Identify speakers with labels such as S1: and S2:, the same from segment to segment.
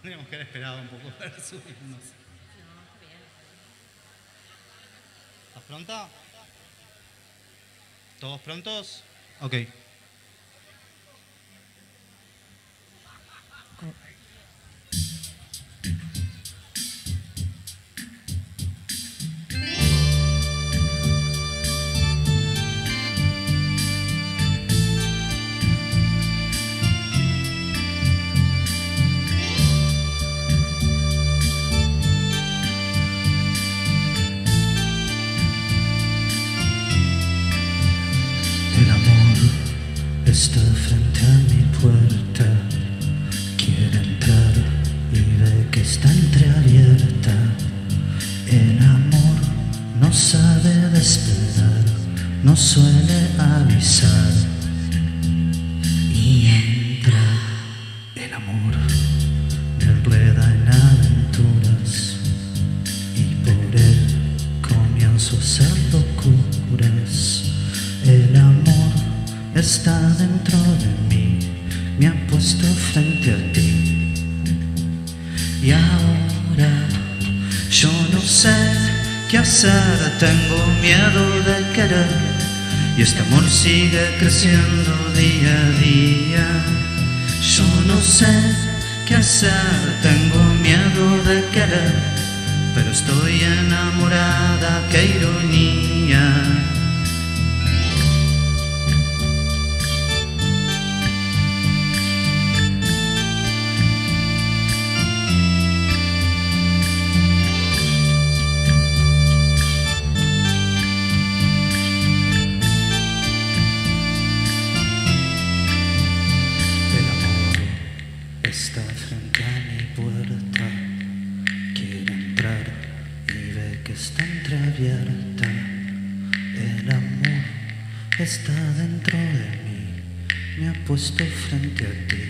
S1: Tendríamos que haber esperado un poco para subirnos.
S2: No, está bien.
S1: ¿Estás pronta? ¿Todos prontos? Ok.
S3: Está frente a mi puerta, quiere entrar y ve que está entreabierta. El amor no sabe despegar, no suele avisar y entra. El amor me enreda en aventuras y por él comienzo a hacer locuras. El amor está dentro de mí, me ha puesto frente a ti. Y ahora yo no sé qué hacer, tengo miedo de querer. Y este amor sigue creciendo día a día. Yo no sé qué hacer, tengo miedo de querer. Pero estoy enamorada, qué ironía. Está frente a mi puerta, quiere entrar y ve que está entreabierta. El amor está dentro de mí, me ha puesto frente a ti.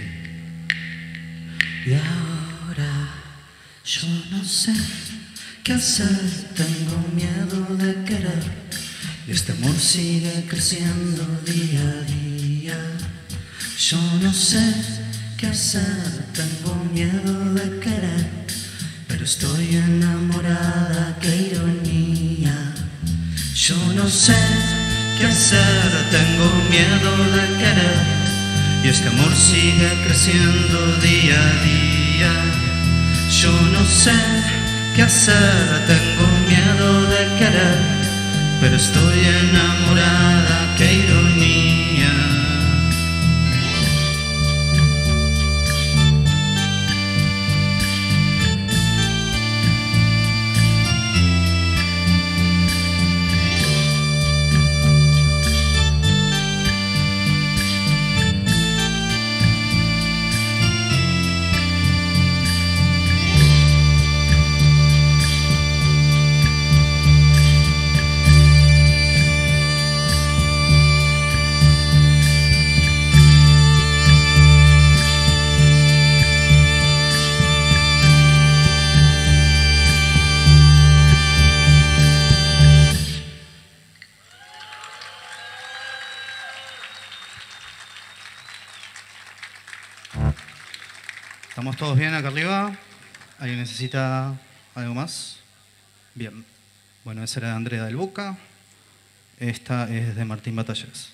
S3: Y ahora yo no sé qué hacer, tengo miedo de querer. Y este amor sigue creciendo día a día. Yo no sé qué hacer, tengo miedo de querer, pero estoy enamorada, qué ironía. Yo no sé qué hacer, tengo miedo de querer, y este amor sigue creciendo día a día. Yo no sé qué hacer, tengo miedo de querer, pero estoy enamorada, qué ironía.
S1: ¿Estamos todos bien acá arriba? ¿Alguien necesita algo más? Bien. Bueno, esa era de Andrea del Boca. Esta es de Martín Batallas.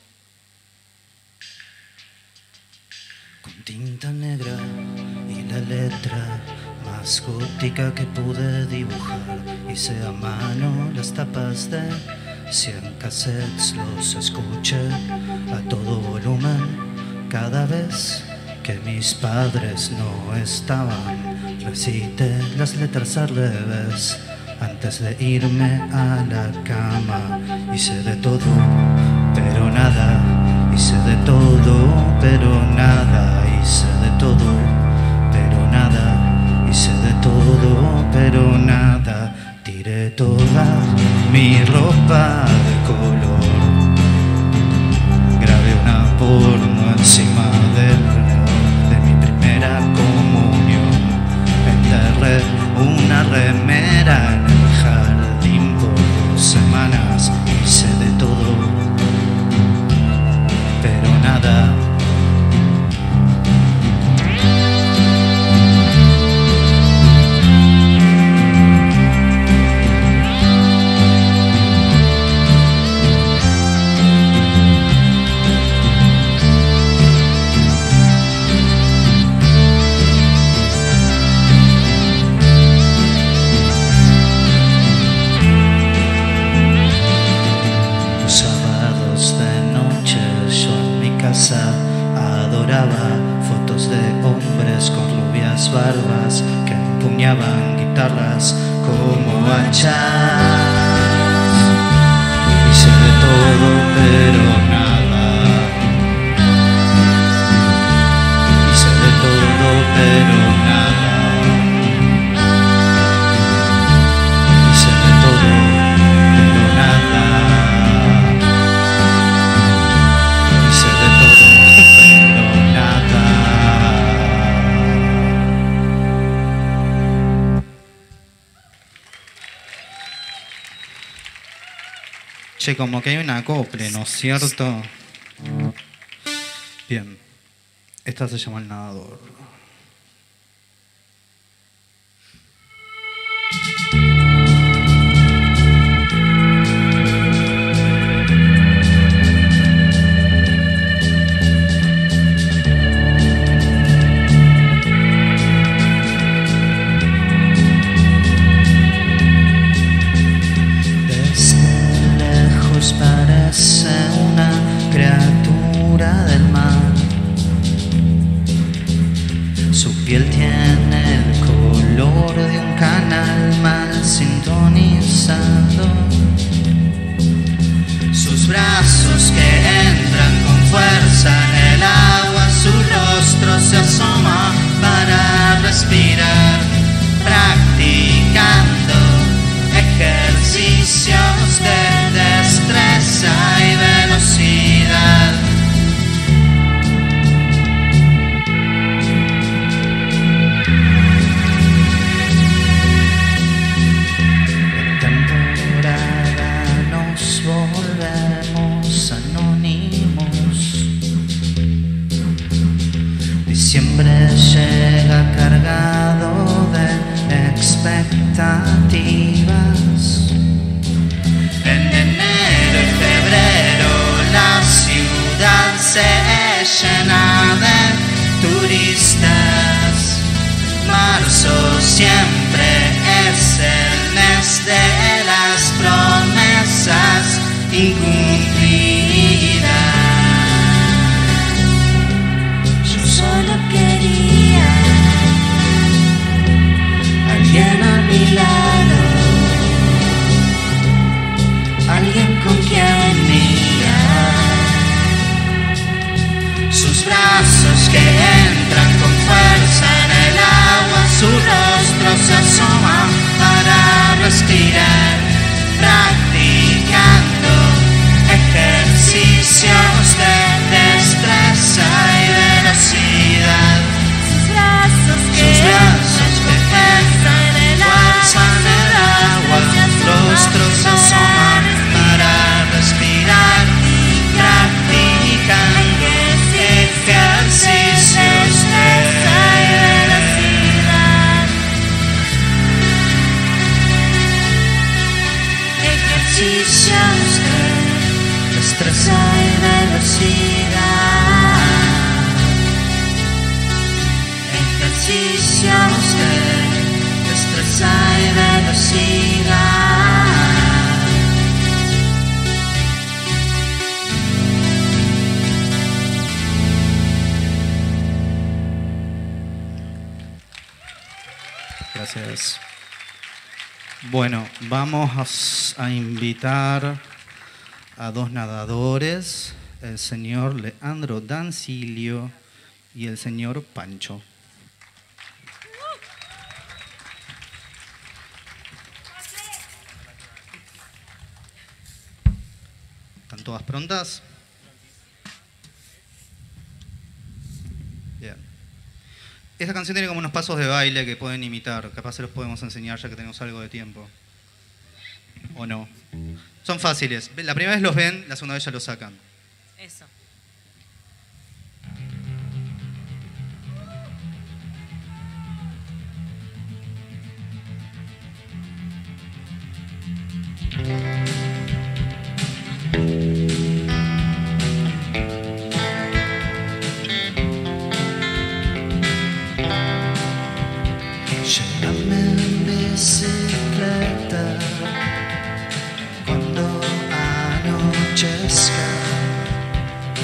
S3: Con tinta negra y la letra más gótica que pude dibujar, hice a mano las tapas de 100 cassettes, los escuché a todo volumen cada vez que mis padres no estaban. Recité las letras al revés antes de irme a la cama. Hice de todo, pero nada. Hice de todo, pero nada. Hice de todo, pero nada. Hice de todo, pero nada. Tiré toda mi ropa de color. Grabé una porno encima de mi primera comunión. Enterré una remera en el jardín por 2 semanas. Hice de todo, pero nada. achás. Y sé de todo pero nada. Y sé de todo pero nada. Y sé de todo pero nada. Y sé de todo pero nada.
S1: Che, como que hay un acople, ¿no es cierto? Bien. Esta se llama El Nadador.
S3: Desde lejos parece una criatura del mar. Su piel tiene el color de un canal mal sintonizado. Sus brazos que entran con fuerza en el agua, su rostro se asoma para respirar, practicando ejercicios de destreza y velocidad. En temporada nos volvemos anónimos. Diciembre llega cargado de expectativas. En enero y febrero la ciudad se llena de turistas. Marzo siempre es el mes de las promesas incumplidas. Yo solo quería alguien a mi lado, alguien con quien mirar. Sus brazos que entran con fuerza en el agua, su rostro se asoma para respirar, practicando ejercicios de destreza y velocidad. Sus brazos que entran en el agua, rostros se asoman para respirar, practicando ejercicios de velocidad. Ejercicios de destreza y velocidad. Ejercicios de destreza y velocidad.
S1: Gracias. Bueno, vamos a invitar a dos nadadores, el señor Leandro Dancilio y el señor Pancho. ¿Están todas prontas? Bien. Esta canción tiene como unos pasos de baile que pueden imitar. Capaz se los podemos enseñar ya que tenemos algo de tiempo. ¿O no? Son fáciles. La primera vez los ven, la segunda vez ya los sacan.
S2: Eso.
S3: Llévame en bicicleta cuando anochezca.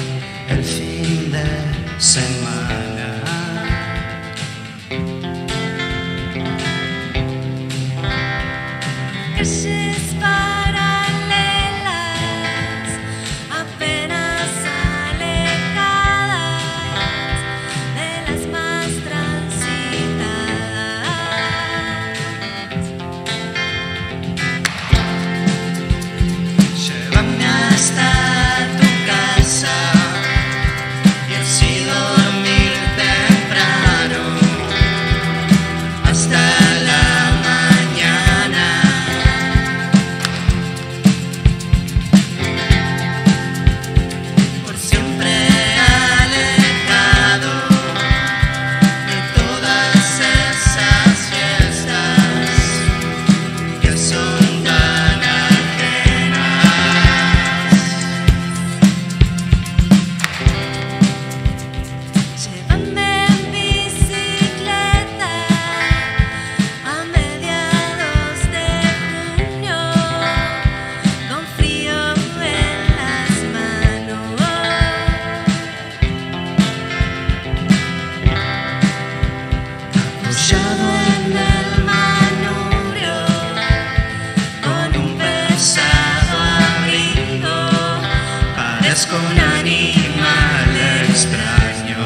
S3: busco un animal extraño.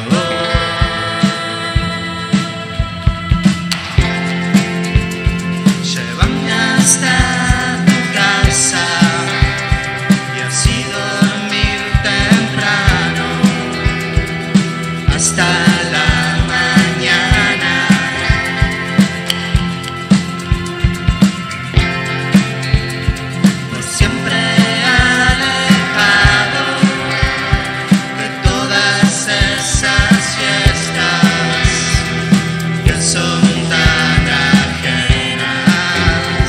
S3: Llévame hasta tu casa y así dormir temprano hasta la mañana. Por siempre alejado de todas esas fiestas que son tan ajenas.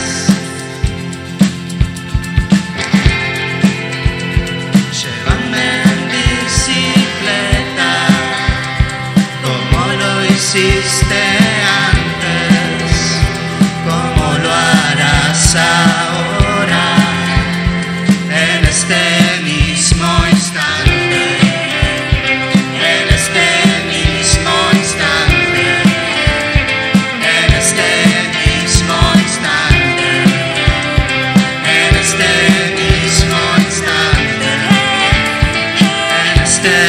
S3: Llévame en bicicleta como lo hiciste antes, como lo harás ahora, en este mismo instante, en este mismo instante, en este mismo instante, en este mismo instante, en este mismo.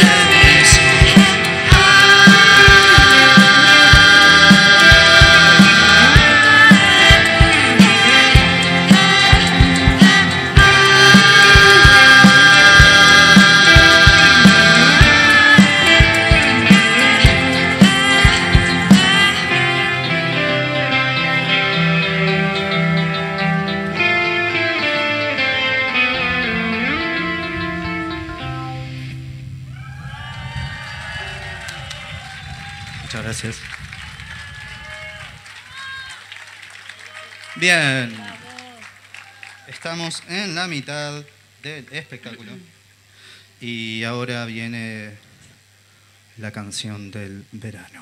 S1: Muchas gracias. Bien, estamos en la mitad del espectáculo y ahora viene la canción del verano.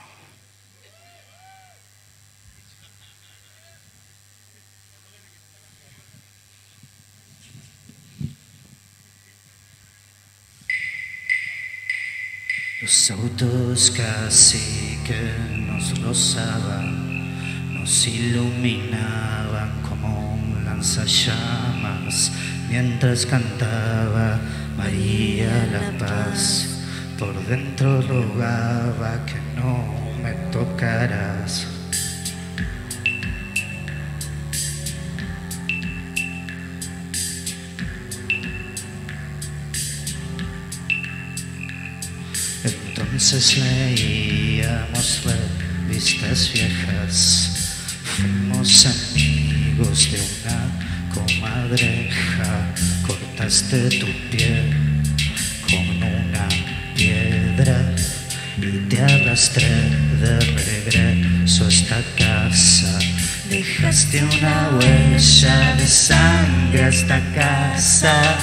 S3: Los autos casi que nos rozaban, nos iluminaban como un lanzallamas, mientras cantaba María la Paz. Por dentro rogaba que no me tocaras. Entonces leíamos revistas viejas, fuimos amigos de una comadreja, cortaste tu piel con una piedra y te arrastré de regreso a esta casa. Dejaste una huella de sangre a esta casa.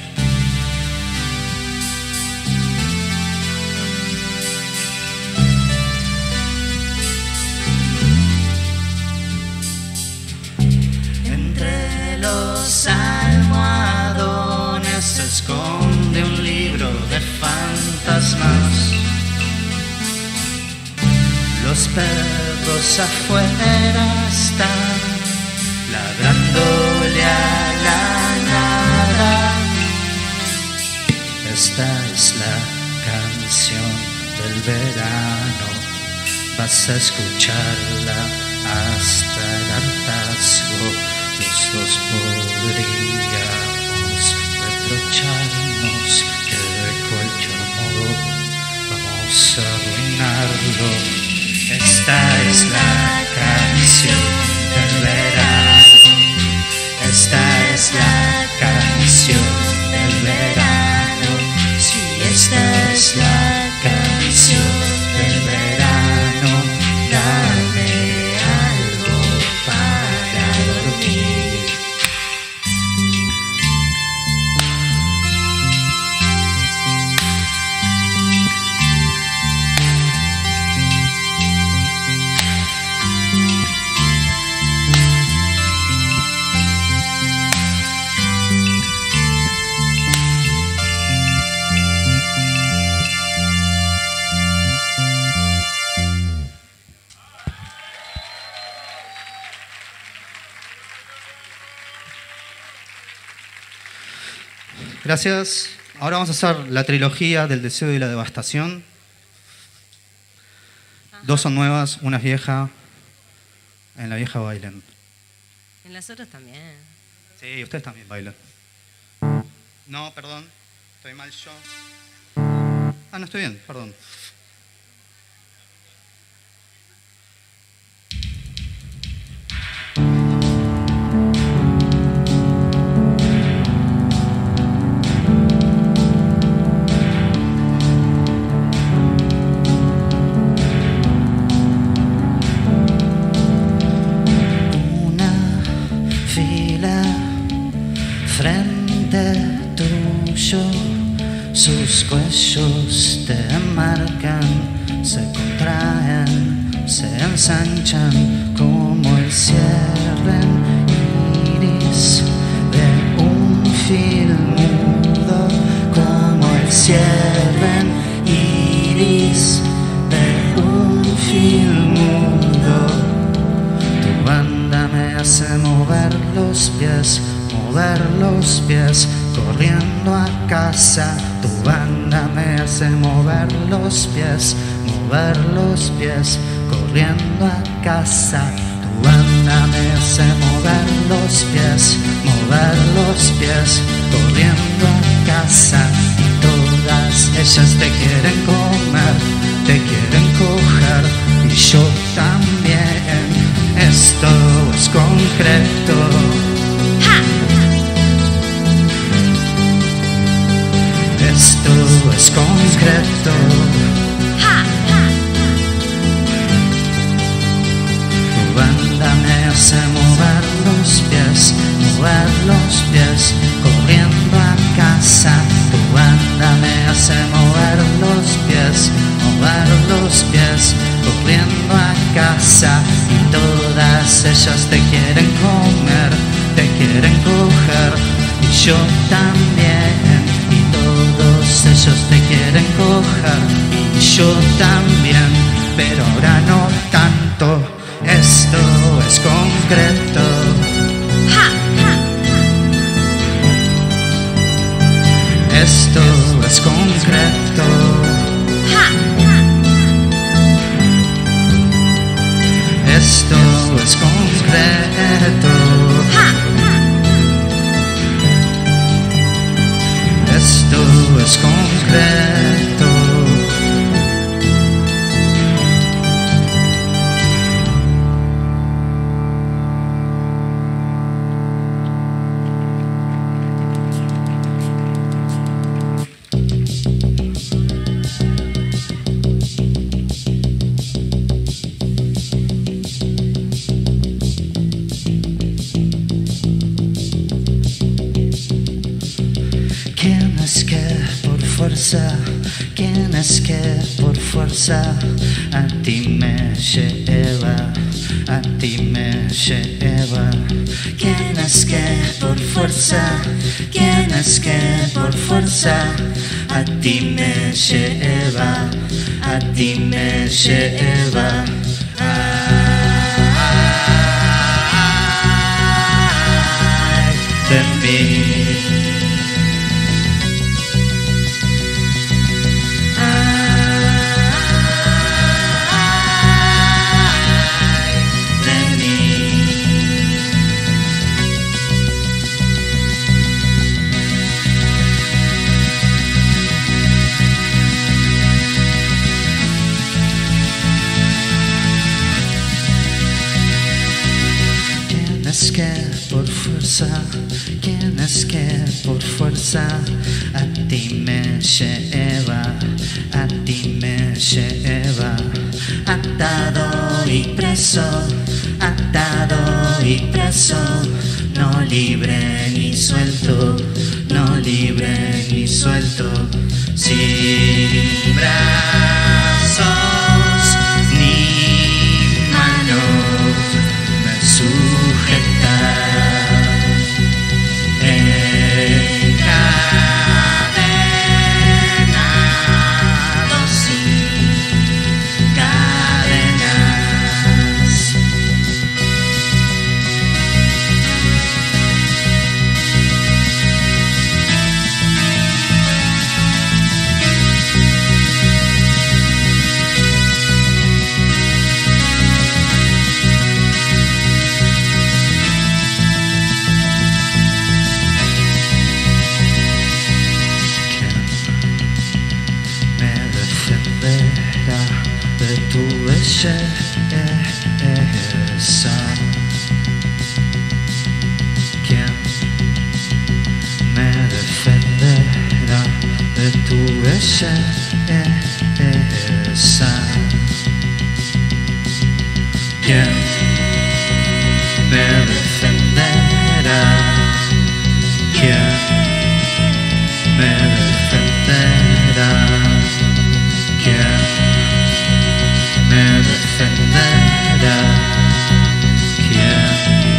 S3: Se esconde un libro de fantasmas. Los perros afuera están ladrándole a la nada. Esta es la canción del verano. Vas a escucharla hasta el hartazgo. Los dos podríamos reprocharnos que de cualquier modo vamos a arruinarlo. Esta es la canción del verano. Esta es la canción del verano. Sí, esta es la canción del verano. Dame algo para dormir.
S1: Gracias. Ahora vamos a hacer la trilogía del deseo y la devastación.
S2: Ajá.
S1: 2 son nuevas, una es vieja. En la vieja bailen.
S2: En las otras también.
S1: Sí, ustedes también bailan. No, perdón. Estoy mal yo. Ah, no estoy bien, perdón.
S3: Una fila frente tuyo, sus cuellos te marcan, se contraen, se ensanchan como el cierre iris de un film mudo, como el cierre iris de un film mudo. Tu banda me hace mover los pies, corriendo a casa. Tu banda me hace mover los pies, corriendo a casa. Tu banda me hace mover los pies, corriendo a casa. Y todas ellas te quieren comer, te quieren coger, y yo también. Esto es concreto. Esto es concreto. Tu banda me hace mover los pies, corriendo a casa. Tu banda me hace mover los pies, corriendo a casa. Y todas ellas te quieren comer, te quieren coger, y yo también. Y todos ellos te quieren coger, y yo también, pero ahora no tanto. Esto es concreto. Esto es concreto. Esto es concreto. Esto es concreto. ¿Quién es que por fuerza a ti me lleva, a ti me lleva? ¿Quién es que por fuerza, quién es que por fuerza a ti me lleva, a ti me lleva? Ay, de mí. ¿Quién es que por fuerza a ti me lleva, a ti me lleva? Atado y preso, no libre ni suelto, no libre ni suelto, sin brazos ni manos me sujetan. belleza. ¿Quién me defenderá? ¿Quién me defenderá? ¿Quién me defenderá? ¿Quién?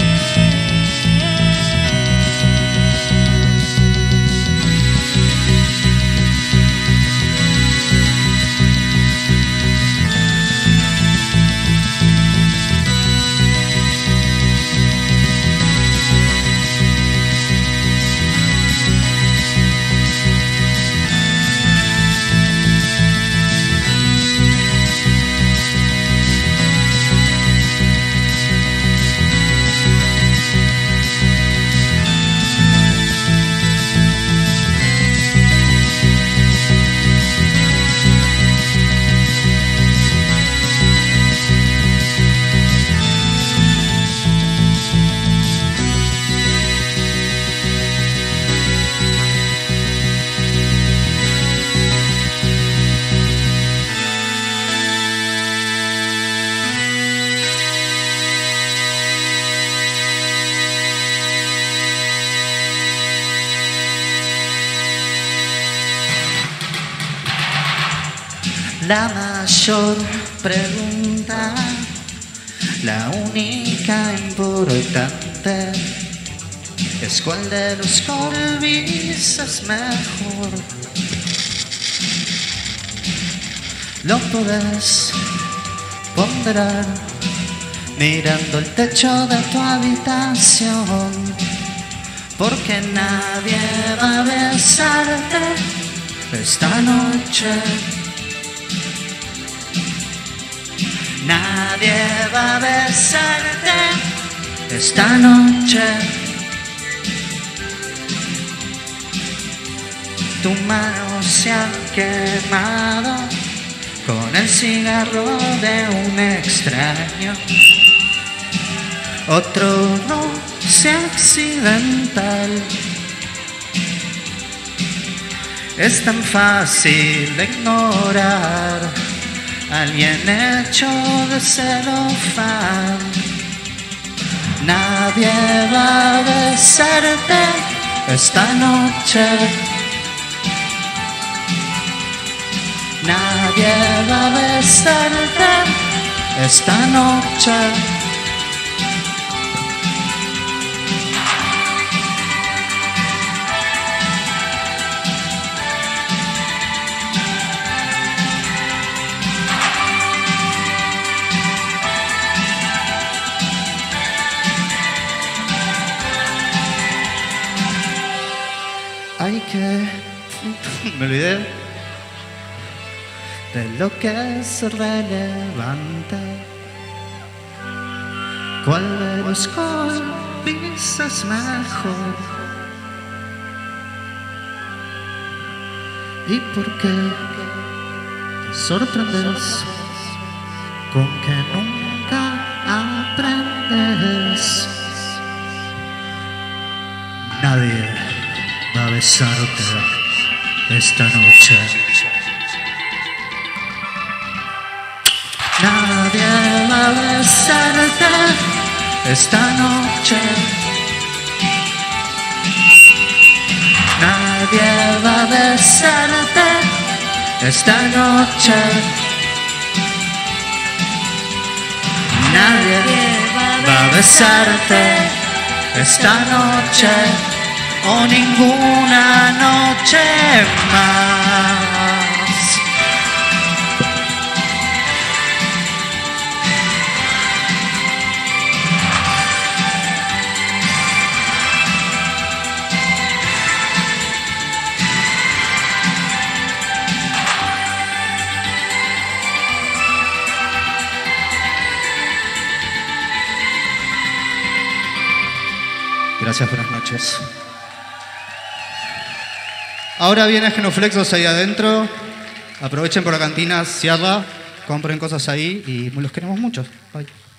S3: La mayor pregunta, la única importante, es cuál de los Corbis es mejor. Lo podés ponderar mirando el techo de tu habitación, porque nadie va a besarte esta noche. Nadie va a besarte esta noche. Tu mano se ha quemado con el cigarro de un extraño. Otro roce accidental. Es tan fácil de ignorar. Alguien hecho de celofán. Nadie va a besarte esta noche. Nadie va a besarte esta noche. Hay que... me olvidé de lo que es relevante. ¿Cuál de los Corbis es mejor? ¿Y por qué te sorprendes con que nunca aprendes? Nadie va a besarte esta noche. Nadie va a besarte esta noche. Nadie va a besarte esta noche. Nadie va a besarte esta noche. O ninguna noche más. Gracias, buenas noches. Ahora viene Genuflexos ahí adentro. Aprovechen por la cantina, cierra, compren cosas ahí y los queremos mucho. Bye.